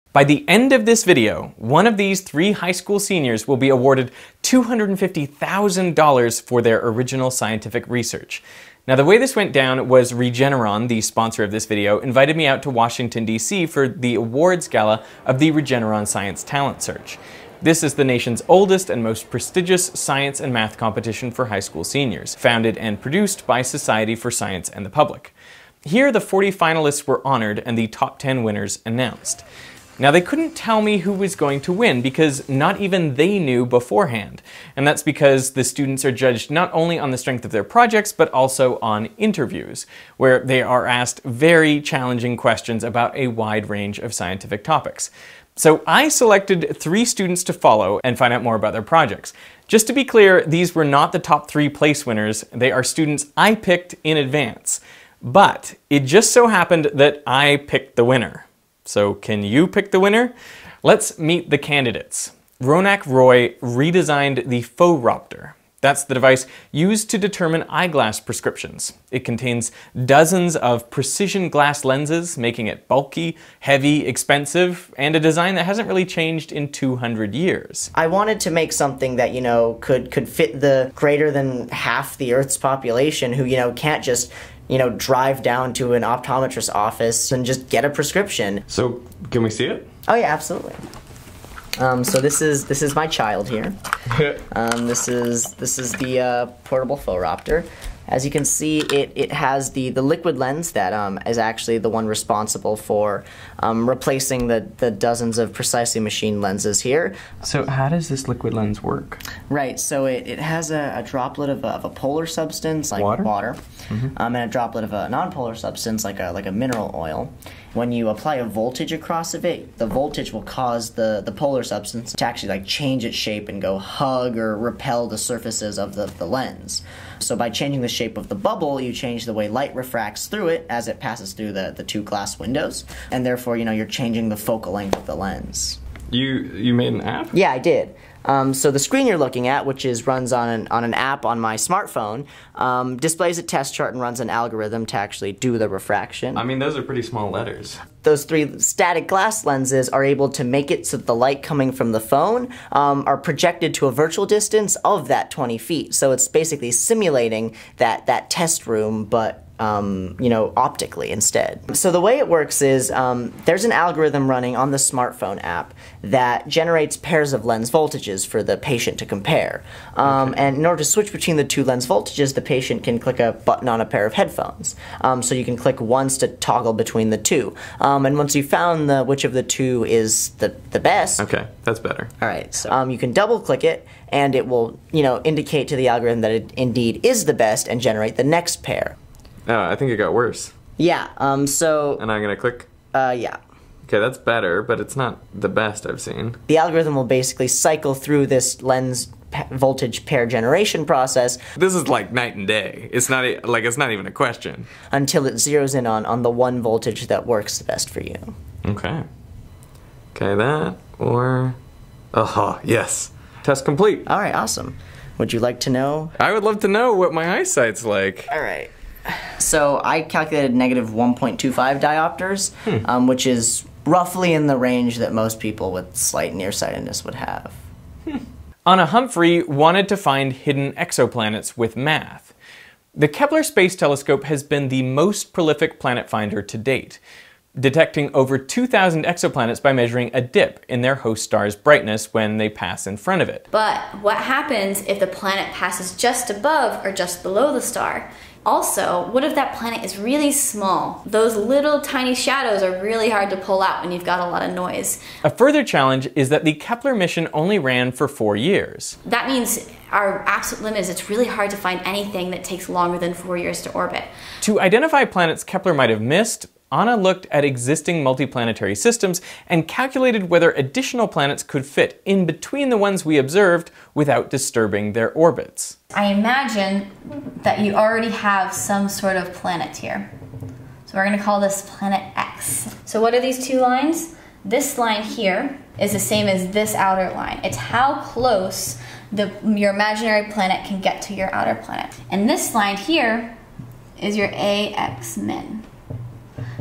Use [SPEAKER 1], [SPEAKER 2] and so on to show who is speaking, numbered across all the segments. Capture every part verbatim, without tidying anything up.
[SPEAKER 1] By the end of this video, one of these three high school seniors will be awarded two hundred fifty thousand dollars for their original scientific research. Now, the way this went down was Regeneron, the sponsor of this video, invited me out to Washington, D C for the awards gala of the Regeneron Science Talent Search. This is the nation's oldest and most prestigious science and math competition for high school seniors, founded and produced by Society for Science and the Public. Here, the forty finalists were honored and the top ten winners announced. Now, they couldn't tell me who was going to win because not even they knew beforehand. And that's because the students are judged not only on the strength of their projects, but also on interviews, where they are asked very challenging questions about a wide range of scientific topics. So I selected three students to follow and find out more about their projects. Just to be clear, these were not the top three place winners. They are students I picked in advance. But it just so happened that I picked the winner. So can you pick the winner? Let's meet the candidates. Ronak Roy redesigned the Faux Raptor. That's the device used to determine eyeglass prescriptions. It contains dozens of precision glass lenses, making it bulky, heavy, expensive, and a design that hasn't really changed in two hundred years.
[SPEAKER 2] I wanted to make something that, you know, could, could fit the greater than half the Earth's population who, you know, can't just you know, drive down to an optometrist's office and just get a prescription.
[SPEAKER 1] So, can we see it?
[SPEAKER 2] Oh yeah, absolutely. Um, so this is this is my child here. um, this is this is the uh, portable Faux Raptor. As you can see, it, it has the, the liquid lens that um, is actually the one responsible for um, replacing the, the dozens of precisely machined lenses here.
[SPEAKER 1] So how does this liquid lens work?
[SPEAKER 2] Right, so it, it has a, a droplet of a, of a polar substance like
[SPEAKER 1] water,
[SPEAKER 2] water
[SPEAKER 1] mm-hmm.
[SPEAKER 2] um, and a droplet of a non-polar substance like a, like a mineral oil. When you apply a voltage across of it, the voltage will cause the, the polar substance to actually like change its shape and go hug or repel the surfaces of the, the lens. So by changing the shape of the bubble, you change the way light refracts through it as it passes through the, the two glass windows, and therefore, you know, you're changing the focal length of the lens.
[SPEAKER 1] You you made an app?
[SPEAKER 2] Yeah, I did. Um, so the screen you're looking at, which is runs on an, on an app on my smartphone, um, displays a test chart and runs an algorithm to actually do the refraction.
[SPEAKER 1] I mean, those are pretty small letters.
[SPEAKER 2] Those three static glass lenses are able to make it so that the light coming from the phone um, are projected to a virtual distance of that twenty feet. So it's basically simulating that, that test room, but Um, you know, optically instead. So the way it works is um, there's an algorithm running on the smartphone app that generates pairs of lens voltages for the patient to compare. Um,
[SPEAKER 1] okay.
[SPEAKER 2] And in order to switch between the two lens voltages, the patient can click a button on a pair of headphones. Um, so you can click once to toggle between the two. Um, and once you've found the, which of the two is the, the best.
[SPEAKER 1] Okay, that's better.
[SPEAKER 2] All right, so um, you can double click it and it will, you know, indicate to the algorithm that it indeed is the best and generate the next pair.
[SPEAKER 1] Oh, I think it got worse.
[SPEAKER 2] Yeah, um, so...
[SPEAKER 1] And I'm gonna click?
[SPEAKER 2] Uh, yeah.
[SPEAKER 1] Okay, that's better, but it's not the best I've seen.
[SPEAKER 2] The algorithm will basically cycle through this lens pa voltage pair generation process.
[SPEAKER 1] This is like night and day. It's not, e like, it's not even a question.
[SPEAKER 2] Until it zeroes in on, on the one voltage that works the best for you.
[SPEAKER 1] Okay. Okay, that, or... Aha, yes. Test complete.
[SPEAKER 2] All right, awesome. Would you like to know?
[SPEAKER 1] I would love to know what my eyesight's like.
[SPEAKER 2] All right. So I calculated negative one point two five diopters, hmm. um, which is roughly in the range that most people with slight nearsightedness would have.
[SPEAKER 1] Hmm. Anna Humphrey wanted to find hidden exoplanets with math. The Kepler Space Telescope has been the most prolific planet finder to date, detecting over two thousand exoplanets by measuring a dip in their host star's brightness when they pass in front of it.
[SPEAKER 3] But what happens if the planet passes just above or just below the star? Also, what if that planet is really small? Those little tiny shadows are really hard to pull out when you've got a lot of noise.
[SPEAKER 1] A further challenge is that the Kepler mission only ran for four years.
[SPEAKER 3] That means our absolute limit is it's really hard to find anything that takes longer than four years to orbit.
[SPEAKER 1] To identify planets Kepler might have missed, Anna looked at existing multiplanetary systems and calculated whether additional planets could fit in between the ones we observed without disturbing their orbits.
[SPEAKER 3] I imagine that you already have some sort of planet here. So we're going to call this planet X. So what are these two lines? This line here is the same as this outer line. It's how close the, your imaginary planet can get to your outer planet. And this line here is your A X min.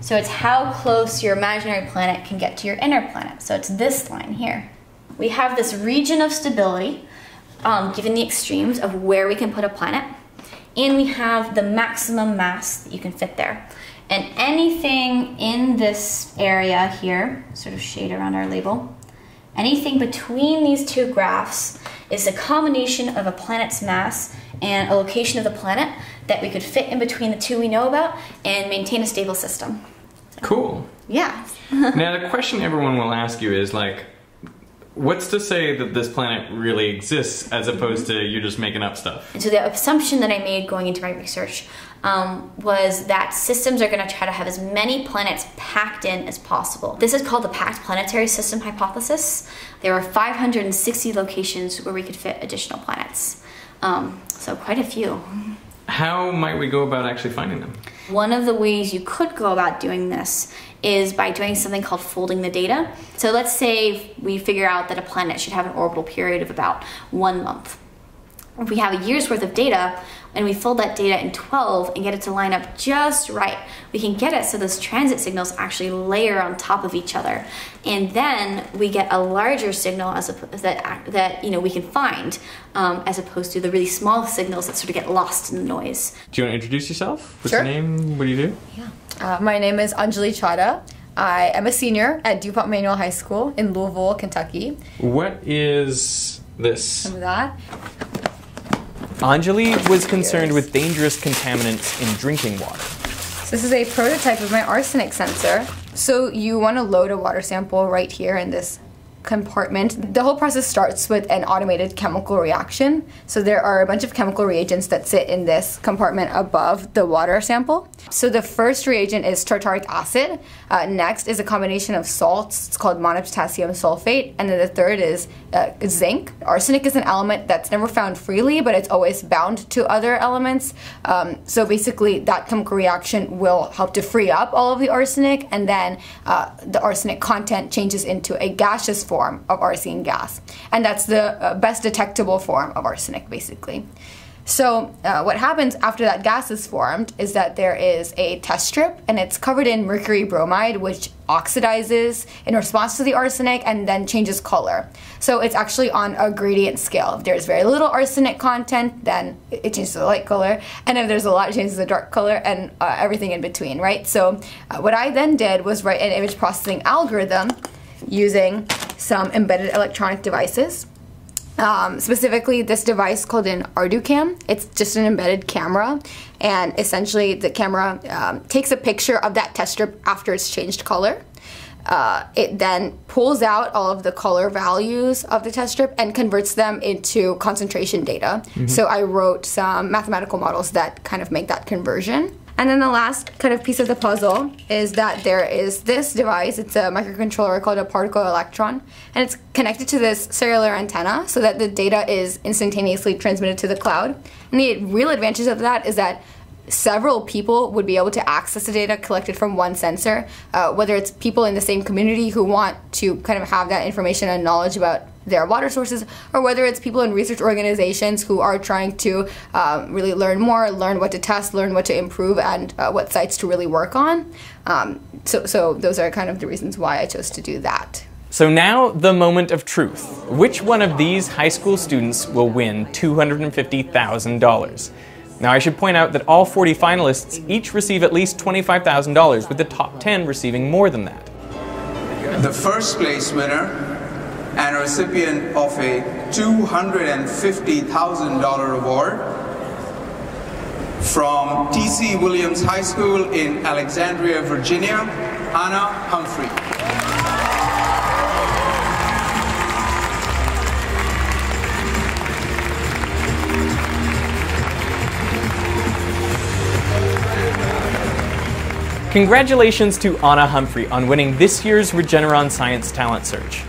[SPEAKER 3] So it's how close your imaginary planet can get to your inner planet. So it's this line here. We have this region of stability, um, given the extremes of where we can put a planet, and we have the maximum mass that you can fit there. And anything in this area here, sort of shade around our label, anything between these two graphs is a combination of a planet's mass and a location of the planet that we could fit in between the two we know about and maintain a stable system.
[SPEAKER 1] Cool.
[SPEAKER 3] Yeah.
[SPEAKER 1] Now the question everyone will ask you is like, what's to say that this planet really exists as opposed to you're just making up stuff?
[SPEAKER 3] And so the assumption that I made going into my research um, was that systems are going to try to have as many planets packed in as possible. This is called the packed planetary system hypothesis. There are five hundred sixty locations where we could fit additional planets. Um, so quite a few.
[SPEAKER 1] How might we go about actually finding them?
[SPEAKER 3] One of the ways you could go about doing this is by doing something called folding the data. So let's say we figure out that a planet should have an orbital period of about one month. If we have a year's worth of data and we fold that data in twelve and get it to line up just right, we can get it so those transit signals actually layer on top of each other. And then we get a larger signal as a, that, that you know, we can find um, as opposed to the really small signals that sort of get lost in the noise.
[SPEAKER 1] Do you want to introduce yourself? What's
[SPEAKER 4] Sure.
[SPEAKER 1] your name? What do you do?
[SPEAKER 3] Yeah.
[SPEAKER 4] Uh, my name is Anjali Chadha. I am a senior at DuPont Manual High School in Louisville, Kentucky.
[SPEAKER 1] What is this?
[SPEAKER 4] Some of that.
[SPEAKER 1] Anjali was concerned with dangerous contaminants in drinking water.
[SPEAKER 4] So this is a prototype of my arsenic sensor. So you want to load a water sample right here in this compartment. The whole process starts with an automated chemical reaction. So there are a bunch of chemical reagents that sit in this compartment above the water sample. So the first reagent is tartaric acid. Uh, next is a combination of salts. It's called monopotassium sulfate. And then the third is uh, zinc. Arsenic is an element that's never found freely, but it's always bound to other elements. Um, so basically that chemical reaction will help to free up all of the arsenic, and then uh, the arsenic content changes into a gaseous form of arsenic gas. And that's the uh, best detectable form of arsenic, basically. So uh, what happens after that gas is formed is that there is a test strip, and it's covered in mercury bromide, which oxidizes in response to the arsenic and then changes color. So it's actually on a gradient scale. If there's very little arsenic content, then it changes to the light color, and if there's a lot, it changes to the dark color, and uh, everything in between, right? So uh, what I then did was write an image processing algorithm using some embedded electronic devices. Um, specifically this device called an ArduCam. It's just an embedded camera, and essentially the camera um, takes a picture of that test strip after it's changed color. Uh, it then pulls out all of the color values of the test strip and converts them into concentration data. Mm-hmm. So I wrote some mathematical models that kind of make that conversion. And then the last kind of piece of the puzzle is that there is this device. It's a microcontroller called a particle electron, and it's connected to this cellular antenna so that the data is instantaneously transmitted to the cloud. And the real advantage of that is that several people would be able to access the data collected from one sensor, uh, whether it's people in the same community who want to kind of have that information and knowledge about their water sources, or whether it's people in research organizations who are trying to um, really learn more, learn what to test, learn what to improve, and uh, what sites to really work on. Um, so, so those are kind of the reasons why I chose to do that.
[SPEAKER 1] So now the moment of truth. Which one of these high school students will win two hundred fifty thousand dollars? Now I should point out that all forty finalists each receive at least twenty-five thousand dollars, with the top ten receiving more than that.
[SPEAKER 5] The first place winner and recipient of a two hundred fifty thousand dollars award from T C Williams High School in Alexandria, Virginia, Anna Humphrey.
[SPEAKER 1] Congratulations to Anna Humphrey on winning this year's Regeneron Science Talent Search.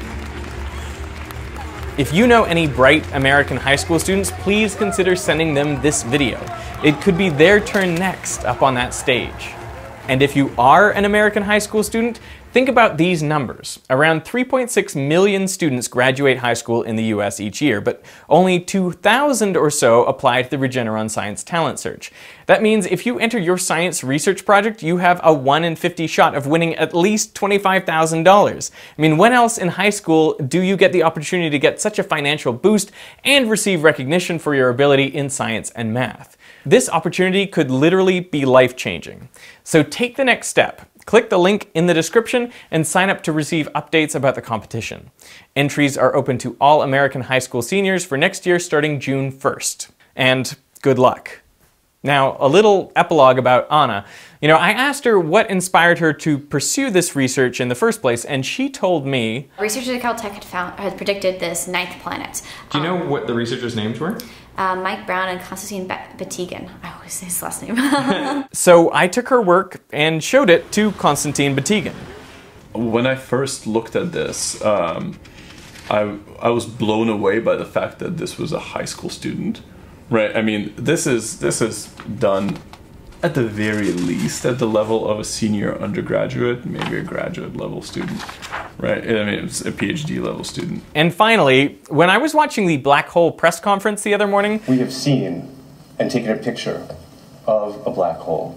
[SPEAKER 1] If you know any bright American high school students, please consider sending them this video. It could be their turn next up on that stage. And if you are an American high school student, Think about these numbers. Around three point six million students graduate high school in the U S each year, but only two thousand or so apply to the Regeneron Science Talent Search. That means if you enter your science research project, you have a one in fifty shot of winning at least twenty-five thousand dollars. I mean, when else in high school do you get the opportunity to get such a financial boost and receive recognition for your ability in science and math? This opportunity could literally be life-changing. So take the next step. Click the link in the description and sign up to receive updates about the competition. Entries are open to all American high school seniors for next year starting June first. And good luck. Now, a little epilogue about Anna. You know, I asked her what inspired her to pursue this research in the first place, and she told me...
[SPEAKER 3] Researchers at Caltech had, found, had predicted this ninth planet.
[SPEAKER 1] Do you um, know what the researchers' names were?
[SPEAKER 3] Uh, Mike Brown and Konstantin Batygin. I always say his last name.
[SPEAKER 1] So I took her work and showed it to Konstantin Batygin.
[SPEAKER 6] When I first looked at this, um, I, I was blown away by the fact that this was a high school student. Right, I mean, this is this is done at the very least at the level of a senior undergraduate, maybe a graduate level student, right? I mean, it's a PhD level student.
[SPEAKER 1] And finally, when I was watching the Black Hole press conference the other morning,
[SPEAKER 7] we have seen and taken a picture of a black hole.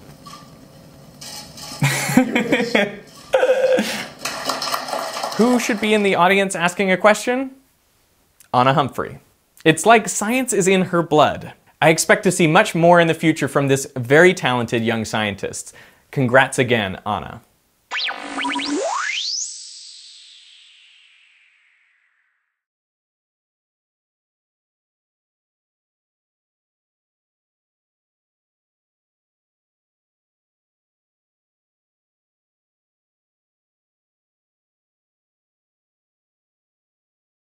[SPEAKER 7] Here it is.
[SPEAKER 1] Who should be in the audience asking a question? Anna Humphrey. It's like science is in her blood. I expect to see much more in the future from this very talented young scientist. Congrats again, Anna.